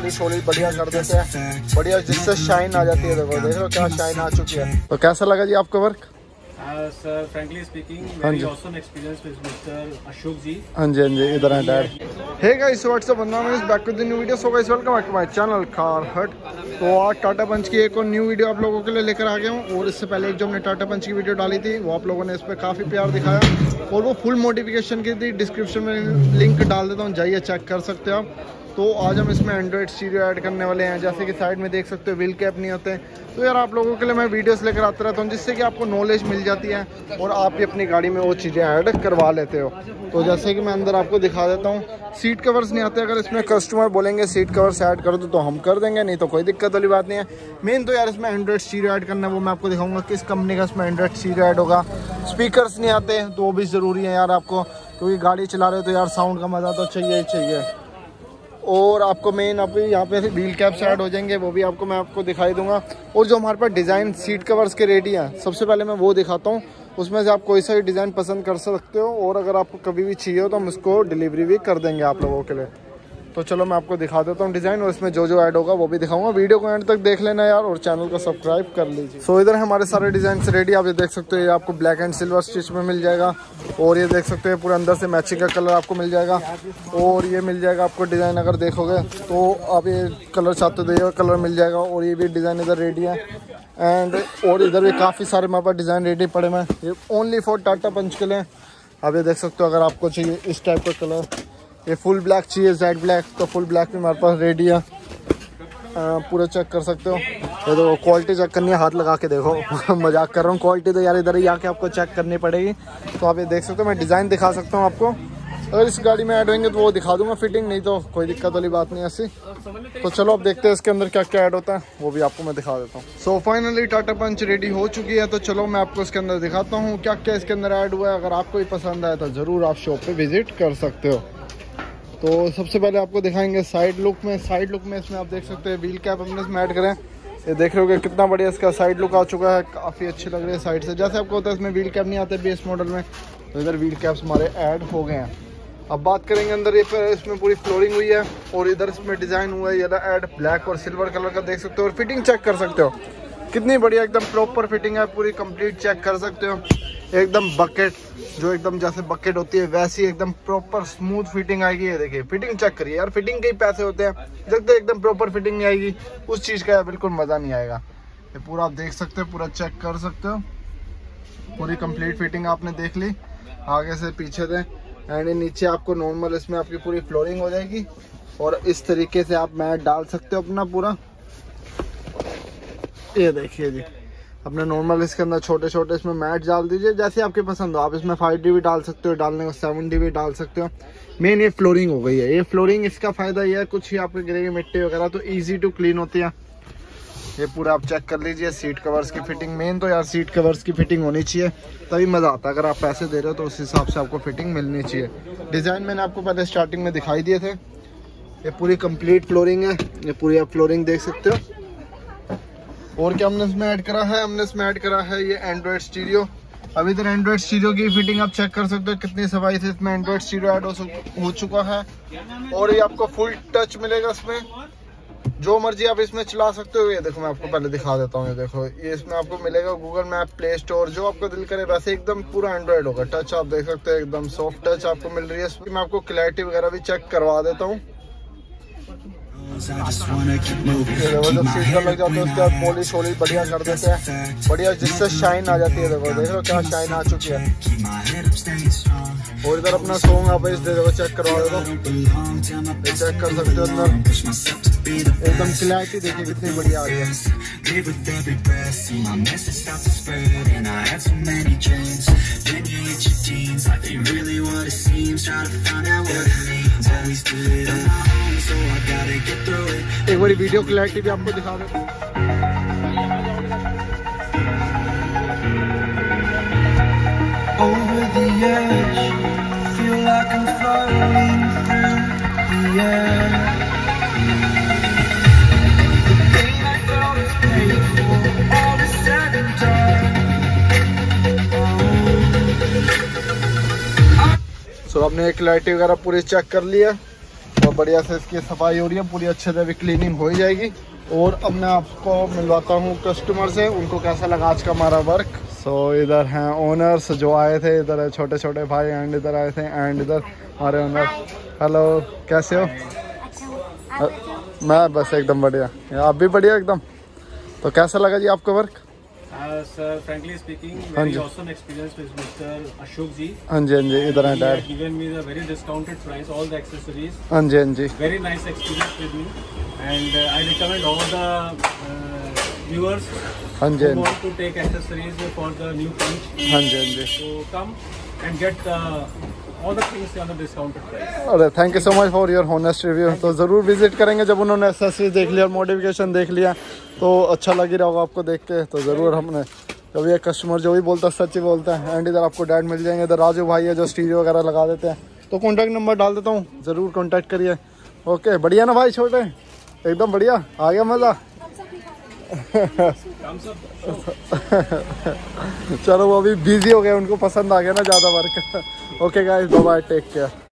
Polish वॉलिश बढ़िया कर देते हैं, बढ़िया जिससे शाइन आ जाती है। देखो देख लो क्या शाइन आ चुकी है। तो कैसा लगा जी आपका work? Sir, frankly speaking, very awesome experience with Mr. Ashok ji. हाँ जी इधर है dad. Hey guys, what's up, बंदा is back with the new video. So guys welcome back to my channel Car Hut. तो आज टाटा पंच की एक और न्यू वीडियो आप लोगों के लिए लेकर आ गया हूँ। और इससे पहले एक जो हमने टाटा पंच की वीडियो डाली थी वो आप लोगों ने इस पर काफ़ी प्यार दिखाया और वो फुल मॉडिफिकेशन की थी। डिस्क्रिप्शन में लिंक डाल देता हूँ, जाइए चेक कर सकते हो आप। तो आज हम इसमें एंड्रॉयड स्टीरियो ऐड करने वाले हैं। जैसे कि साइड में देख सकते हो व्हील कैप नहीं होते। तो यार आप लोगों के लिए मैं वीडियोस लेकर आता रहता हूँ जिससे कि आपको नॉलेज मिल जाती है और आप भी अपनी गाड़ी में वो चीज़ें ऐड करवा लेते हो। तो जैसे कि मैं अंदर आपको दिखा देता हूँ, सीट कवर्स नहीं आते। अगर इसमें कस्टमर बोलेंगे सीट कवर्स ऐड कर दो तो हम कर देंगे, नहीं तो कोई दिक्कत वाली बात नहीं है। मेन तो यार इसमें एंड्रॉयड स्टीरियो ऐड करना है, वो मैं आपको दिखाऊंगा किस कंपनी का इसमें एंड्रॉयड स्टीरियो ऐड होगा। स्पीकर्स नहीं आते तो वो भी ज़रूरी है यार आपको, क्योंकि गाड़ी चला रहे हो तो यार साउंड का मज़ा तो चाहिए ही चाहिए। और आपको मेन आपको यहाँ पे व्हील कैप्स ऐड हो जाएंगे, वो भी आपको मैं आपको दिखाई दूंगा। और जो हमारे पास डिज़ाइन सीट कवर्स के रेडी हैं, सबसे पहले मैं वो दिखाता हूँ। उसमें से आप कोई सा भी डिज़ाइन पसंद कर सकते हो और अगर आपको कभी भी चाहिए हो तो हम उसको डिलीवरी भी कर देंगे आप लोगों के लिए। तो चलो मैं आपको दिखा देता हूँ डिज़ाइन और इसमें जो जो ऐड होगा वो भी दिखाऊंगा। वीडियो को एंड तक देख लेना यार और चैनल को सब्सक्राइब कर लीजिए। सो इधर हमारे सारे डिज़ाइन रेडी, आप ये देख सकते हो। ये आपको ब्लैक एंड सिल्वर स्टिच में मिल जाएगा और ये देख सकते हो पूरे अंदर से मैचिंग का कलर आपको मिल जाएगा। और ये मिल जाएगा आपको डिज़ाइन, अगर देखोगे तो आप ये कलर चाहते हो तो ये कलर मिल जाएगा। और ये भी डिज़ाइन इधर रेडी है एंड और इधर भी काफ़ी सारे हमारे पास डिज़ाइन रेडी पड़े हैं। ये ओनली फॉर टाटा पंच के लिए। आप ये देख सकते हो, अगर आपको चाहिए इस टाइप का कलर, ये फुल ब्लैक चाहिए जेड ब्लैक, तो फुल ब्लैक भी हमारे पास रेडी है। पूरा चेक कर सकते हो। ये तो क्वालिटी चेक करनी है, हाथ लगा के देखो मजाक कर रहा हूँ, क्वालिटी तो यार इधर ही आके आपको चेक करनी पड़ेगी। तो आप ये देख सकते हो, मैं डिज़ाइन दिखा सकता हूँ आपको। अगर इस गाड़ी में ऐड होंगे तो वो दिखा दूंगा फिटिंग, नहीं तो कोई दिक्कत वाली बात नहीं ऐसी। तो चलो अब देखते हैं इसके अंदर क्या क्या ऐड होता है, वो भी आपको मैं दिखा देता हूँ। So finally Tata Punch ready हो चुकी है। तो चलो मैं आपको इसके अंदर दिखाता हूँ क्या क्या इसके अंदर ऐड हुआ है। अगर आपको भी पसंद आए तो ज़रूर आप शॉप पर विजिट कर सकते हो। तो सबसे पहले आपको दिखाएंगे साइड लुक में। साइड लुक में इसमें आप देख सकते हैं व्हील कैप हमने इसमें ऐड करें। ये देख रहे हो कितना बढ़िया इसका साइड लुक आ चुका है, काफ़ी अच्छी लग रही है साइड से। जैसे आपको होता है इसमें व्हील कैप नहीं आते बेस मॉडल में, तो इधर व्हील कैप्स हमारे ऐड हो गए हैं। अब बात करेंगे अंदर, ये इसमें पूरी फ्लोरिंग हुई है और इधर इसमें डिज़ाइन हुआ है ये ऐड ब्लैक और सिल्वर कलर का, देख सकते हो। और फिटिंग चेक कर सकते हो कितनी बढ़िया, एकदम प्रॉपर फिटिंग है पूरी कंप्लीट, चेक कर सकते हो। एकदम बकेट, जो एकदम जैसे बकेट होती है वैसी एकदम प्रॉपर स्मूथ फिटिंग आएगी। ये देखिए फिटिंग चेक करिए यार, फिटिंग के ही पैसे होते हैं, जब तक एकदम प्रॉपर फिटिंग नहीं आएगी उस चीज़ का बिल्कुल मज़ा नहीं आएगा। ये पूरा आप देख सकते हो, पूरा चेक कर सकते हो। पूरी कंप्लीट फिटिंग आपने देख ली आगे से पीछे से। एंड नीचे आपको नॉर्मल इसमें आपकी पूरी फ्लोरिंग हो जाएगी और इस तरीके से आप मैट डाल सकते हो अपना पूरा। ये देखिए जी, अपने नॉर्मल इसके अंदर छोटे छोटे इसमें मैट डाल दीजिए जैसे आपके पसंद हो। आप इसमें 5D भी डाल सकते हो, डालने को 7D भी डाल सकते हो। मेन ये फ्लोरिंग हो गई है। ये फ्लोरिंग इसका फ़ायदा ये है, कुछ ही आपके गिरेगी मिट्टी वगैरह तो इजी टू क्लीन होती है। ये पूरा आप चेक कर लीजिए। सीट कवर्स की फिटिंग, मेन तो यार सीट कवर्स की फिटिंग होनी चाहिए तभी मज़ा आता है। अगर आप पैसे दे रहे हो तो उस हिसाब से आपको फिटिंग मिलनी चाहिए। डिज़ाइन मैंने आपको पहले स्टार्टिंग में दिखाई दिए थे। ये पूरी कंप्लीट फ्लोरिंग है, ये पूरी आप फ्लोरिंग देख सकते हो। और क्या हमने इसमें ऐड करा है, हमने इसमें ऐड करा है ये एंड्रॉयड स्टीरियो। अभी इधर एंड्रॉयड स्टीरियो की फिटिंग आप चेक कर सकते हो कितनी सफाई से इसमें एंड्रॉयड स्टीरियो ऐड हो चुका है। और ये आपको फुल टच मिलेगा इसमें, जो मर्जी आप इसमें चला सकते हो। ये देखो मैं आपको पहले दिखा देता हूँ। ये देखो ये इसमें आपको मिलेगा गूगल मैप, प्ले स्टोर, जो आपका दिल करे वैसे एकदम पूरा एंड्रॉयड होगा। टच आप देख सकते हो, एकदम सॉफ्ट टच आपको मिल रही है इसमें। मैं आपको क्लैरिटी वगैरह भी चेक करवा देता हूँ। जब सीट पर लग जाते हैं उसके बाद पॉलिश वॉलिश बढ़िया कर देते हैं, बढ़िया जिससे शाइन आ जाती है। देखो देख लो क्या शाइन आ चुकी है। और इधर अपना सॉन्ग आप इस देखो चेक करवा दो, ये चेक कर सकते हो अंदर एकदम क्लैरिटी देखिए कितनी बढ़िया आ रही है। एक बारी वीडियो क्लैरिटी भी आपको दिखा दो। Over the edge, feel like I'm floating through the air. The pain I felt is paid for, all is said and done. So आपने क्लैरिटी वगैरह पूरी चेक कर लिया और बढ़िया से इसकी सफाई हो रही है, पूरी अच्छे से अभी क्लीनिंग हो ही जाएगी। और अब मैं आपको मिलवाता हूँ कस्टमर से, उनको कैसा लगा आज का हमारा वर्क। सो इधर हैं ओनर्स जो आए थे, इधर है छोटे छोटे भाई एंड इधर आए थे एंड इधर हमारे ओनर। हेलो, कैसे हो? मैं बस एकदम बढ़िया, आप भी बढ़िया एकदम। तो कैसा लगा जी आपको work? Sir, frankly speaking, very awesome experience with Mr. Ashok ji. हाँ जी, इधर हैं dad. Given me the very discounted price, all the accessories. हाँ जी। Very nice experience with me, and I recommend all the viewers हाँ who ji, want to take accessories for the new punch. हाँ जी। So come and get all the things on the discounted price. अरे thank you so much for your honest review. तो ज़रूर visit करेंगे, जब उन्होंने accessories देख लिया और मॉडिफिकेशन देख लिया तो अच्छा लग ही रहा होगा आपको देख के। तो ज़रूर हमने कभी एक कस्टमर जो भी बोलता है सच ही बोलता है। एंड इधर आपको डैड मिल जाएंगे, इधर राजू भाई है जो स्टीरियो वगैरह लगा देते हैं। तो कॉन्टैक्ट नंबर डाल देता हूँ, ज़रूर कॉन्टैक्ट करिए। ओके, बढ़िया ना भाई छोटे, एकदम बढ़िया, आ गया मज़ा। चलो वो अभी बिजी हो गए, उनको पसंद आ गया ना ज़्यादा work. Okay guys, bye bye, take care.